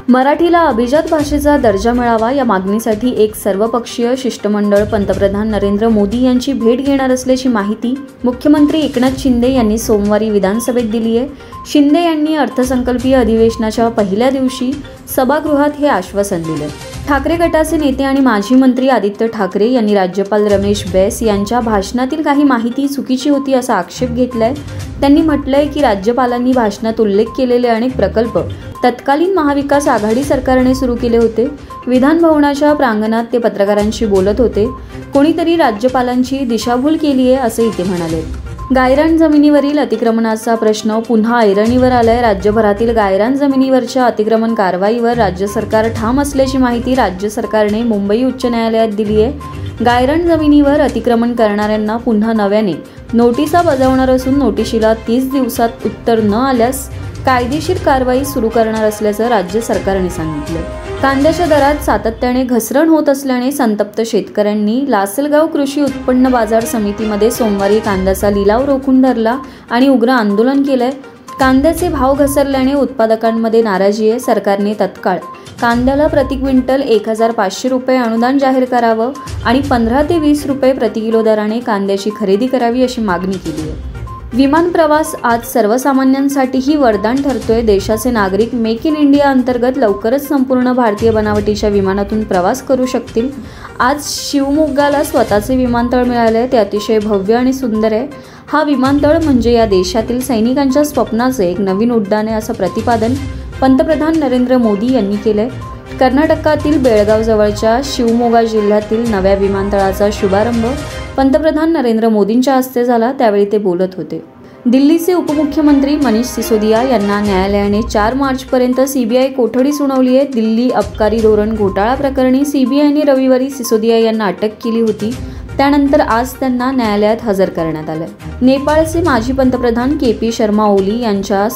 मराठीला अभिजात भाषेचा दर्जा मिळावा या मागणीसाठी एक सर्वपक्षीय शिष्टमंडळ पंतप्रधान नरेंद्र मोदी यांची भेट घेणार असल्याची माहिती मुख्यमंत्री एकनाथ शिंदे यांनी सोमवारी विधानसभेत दिली आहे। शिंदे यांनी अर्थसंकल्पीय अधिवेशनाच्या पहिल्या दिवशी सभागृहात हे आश्वासन दिले। ठाकरे गटाचे नेते आणि माजी मंत्री आदित्य ठाकरे यांनी राज्यपाल रमेश बैस यांच्या भाषणातील काही माहिती चुकीची होती असा आक्षेप घेतलाय। त्यांनी म्हटलंय की राज्यपालांनी भाषणात उल्लेख केलेले अनेक प्रकल्प तत्कालीन महाविकास आघाडी सरकारने सुरू केले होते। विधान भवनाच्या प्रांगणात ते पत्रकारांशी बोलत होते। कोणीतरी राज्यपालांची दिशाभूल केली आहे असे ते म्हणाले। गायरान जमिनीवरील अतिक्रमणाचा प्रश्न पुन्हा ऐरणीवर आलाय। राज्यभरातील गायरान जमिनीवरच्या अतिक्रमण कारवाईवर राज्य सरकार ठाम असल्याची माहिती राज्य सरकारने मुंबई उच्च न्यायालयात दिली आहे। गायरान जमिनीवर अतिक्रमण करणाऱ्यांना पुन्हा नव्याने नोटिसा बजावणार असून नोटिशीला 30 दिवसात उत्तर न आल्यास कायदेशीर कारवाई सुरू करणार असल्याचं राज्य सरकारने सांगितलं। कांद्याच्या दरात सातत्याने घसरण होत असल्याने संतप्त शेतकऱ्यांनी लासलगाव कृषी उत्पन्न बाजार समितीमध्ये सोमवारी कांद्याचा लिलाव रोखून धरला आणि उग्र आंदोलन केलंय। कांद्याचे भाव घसरल्याने उत्पादकांमध्ये नाराजी आहे। सरकारने तत्काळ कांद्याला प्रति क्विंटल 1500 रुपये अनुदान जाहीर करावं आणि 15 ते 20 रुपये प्रति किलो दराने कांद्याची खरेदी करावी अशी मागणी केली आहे। विमान प्रवास आज सर्वसामान्यांसाठीही वरदान ठरतोय। देशाचे नागरिक मेक इन इंडिया अंतर्गत लवकरच संपूर्ण भारतीय बनावटीच्या विमानातून प्रवास करू शकतील। आज शिवमोग्गाला स्वतःचे विमानतळ मिळाले, ते अतिशय भव्य आणि सुंदर आहे। हा विमानतळ म्हणजे या देशातील सैनिकांच्या स्वप्नाचे एक नवीन उड्डाण आहे असं प्रतिपादन पंतप्रधान नरेंद्र मोदी यांनी केलंय। कर्नाटकातील बेळगाव जवळच्या शिवमोगा जिल्ह्यातील नव्या विमानतळाचा शुभारंभ पंतप्रधान नरेंद्र मोदींच्या हस्ते झाला, त्यावेळी ते बोलत होते। दिल्लीचे उपमुख्यमंत्री मनीष सिसोदिया यांना न्यायालयाने 4 मार्चपर्यंत सीबीआय कोठडी सुनावली आहे। दिल्ली अबकारी धोरण घोटाळा प्रकरणी सीबीआयने रविवारी सिसोदिया यांना अटक केली होती। त्यानंतर आज त्यांना न्यायालयात हजर करण्यात आले। नेपाळचे माजी पंतप्रधान केपी शर्मा ओली यांच्या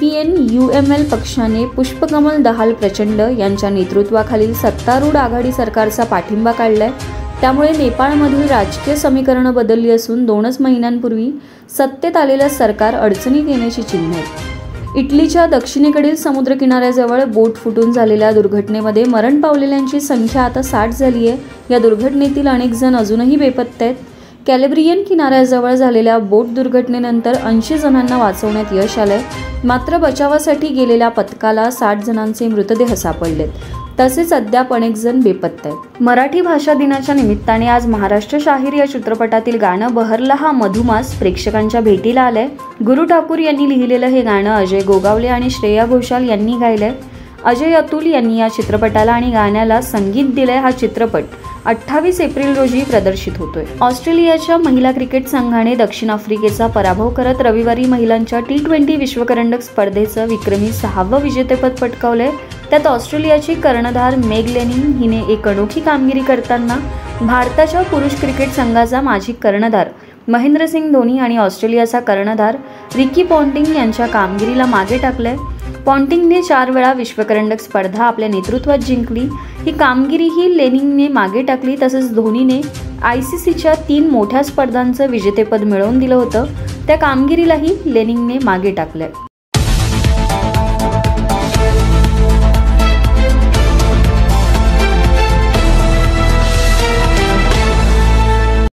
CPN-UML पक्षाने पुष्पकमल दहाल प्रचंड यांच्या नेतृत्वाखालील सत्तारूढ आघाडी सरकारचा पाठिंबा काढलाय। त्यामुळे नेपाळमधील राजकीय समीकरणं बदलली असून 2 महिन्यांपूर्वी सत्तेत आलेलं सरकार अडचणीत येण्याची चिन्हे आहेत। इटलीच्या दक्षिणेकडील समुद्रकिनाऱ्याजवळ बोट फुटून झालेल्या दुर्घटनेमध्ये मरण पावलेल्यांची संख्या आता 60 झाली आहे। या दुर्घटनेतील अनेक जण अजूनही बेपत्ता आहेत। कॅलिब्रियन किनाऱ्याजवळ झालेल्या बोट दुर्घटनेनंतर 80 जणांना वाचवण्यात यश आलंय। मात्र बचावासाठी गेलेल्या पथकाला 60 जणांचे मृतदेह सापडलेत, तसेच अद्याप अनेक जण बेपत्ता आहेत। मराठी भाषा दिनाच्या निमित्ताने आज महाराष्ट्र शाहीर या चित्रपटातील गाणं बहरला हा मधुमास प्रेक्षकांच्या भेटीला आलंय। गुरु ठाकूर यांनी लिहिलेलं हे गाणं अजय गोगावले आणि श्रेया घोषाल यांनी गायलंय। अजय अतुल यांनी या चित्रपटाला आणि गाण्याला संगीत दिलंय। हा चित्रपट 28 एप्रिल रोजी प्रदर्शित होतोय। ऑस्ट्रेलियाच्या महिला क्रिकेट संघाने दक्षिण आफ्रिकेचा पराभव करत रविवारी महिलांच्या T20 विश्वकरंडक स्पर्धेचं विक्रमी 6वं विजेतेपद पटकावलंय। त्यात ऑस्ट्रेलियाची कर्णधार मेग लेनिंग हिने एक अनोखी कामगिरी करताना भारताच्या पुरुष क्रिकेट संघाचा माजी कर्णधार महेंद्रसिंग धोनी आणि ऑस्ट्रेलियाचा कर्णधार रिकी पॉन्टिंग यांच्या कामगिरीला मागे टाकलंय। पॉन्टिंगने 4 वेळा विश्वकरंडक स्पर्धा आपल्या नेतृत्वात जिंकली। ही कामगिरीही लेनिंगने मागे टाकली। तसेच धोनीने ICCच्या 3 मोठ्या स्पर्धांचं विजेतेपद मिळवून दिलं होतं, त्या कामगिरीलाही लेनिंगने मागे टाकलंय।